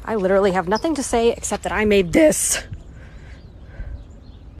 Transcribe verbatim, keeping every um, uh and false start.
I literally have nothing to say except that I made this.